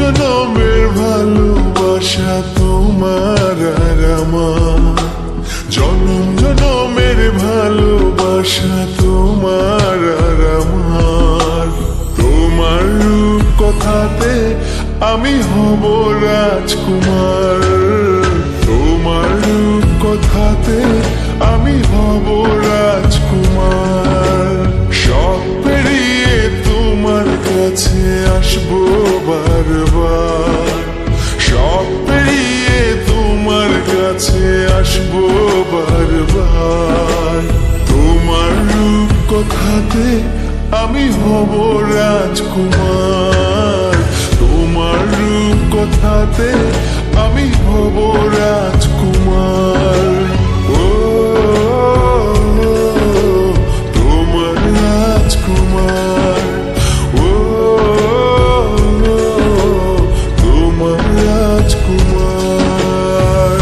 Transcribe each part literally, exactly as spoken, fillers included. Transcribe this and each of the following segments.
জনমের ভালোবাসা তোমার আর আমার, জনম জনমের ভালোবাসা তোমার আর আমার। তোমার রূপ কথাতে আমি হব রাজকুমার, তোমার রূপ কথাতে আমি হব রাজকুমার। সব পেরিয়ে তোমার কাছে আসবো বারবার, সব পেরিয়ে তোমার কাছে আসবো বারবার। তোমার রূপ কথাতে আমি হব রাজকুমার, তোমার রূপ কথাতে আমি হব রাজকুমার। ও তোমার রাজকুমার, ও তোমার রাজকুমার।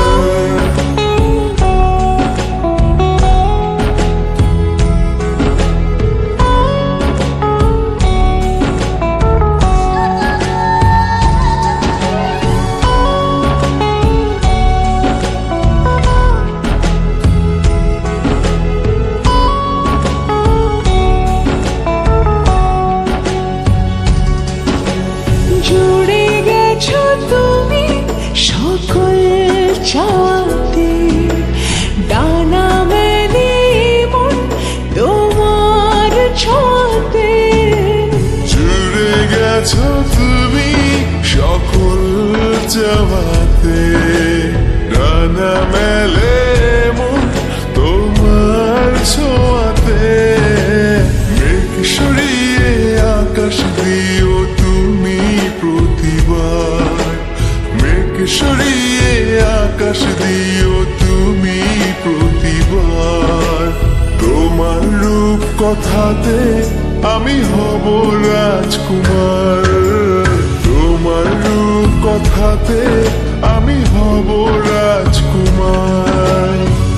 জুড়ে গেছো তুমি সকল চাঁদে, ডানা মেলে মন তোমার ছোঁয়াতে। জুড়ে গেছো তুমি সকল চাওয়াতে, ডানা মেলে মন তোমার ছোঁয়াতে। মেঘ সরিয়ে আকাশ দিও তুমি প্রতিবার, মেঘ সরিয়ে আকাশ দিও তুমি প্রতিবার। তোমার রূপ কথাতে আমি হব রাজকুমার, তোমার রূপ কথাতে আমি হব রাজকুমার।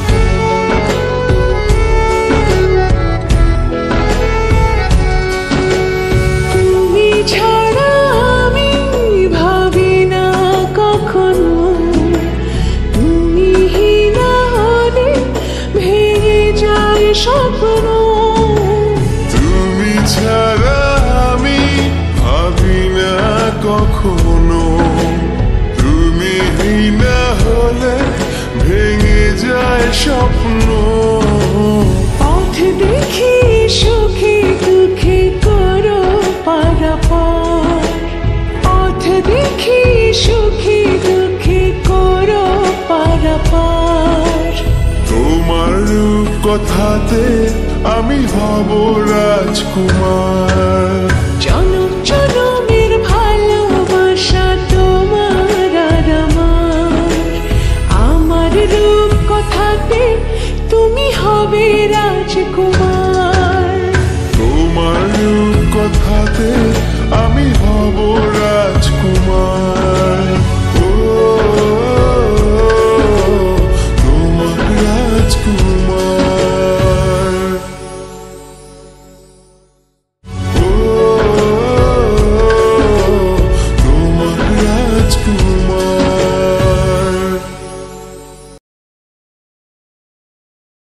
তুমি ছাড়া আমি ভাবি না কখনো, তুমি না হলে ভেঙে যায় স্বপ্ন। তুমি ছাড়া আমি ভাবি না কখনো, তুমি না হলে ভেঙে যায় স্বপ্ন। পথ দেখি সুখে দুঃখে করো পারাপার, পথ দেখি সুখে দুঃখে করো পারাপার। তোমার রূপ কথাতে আমি হব রাজকুমার, জনম জনমের ভালোবাসা তোমার আর আমার। আমার রূপ কথাতে তুমি হবে রাজকুমার, তোমার রূপ কথাতে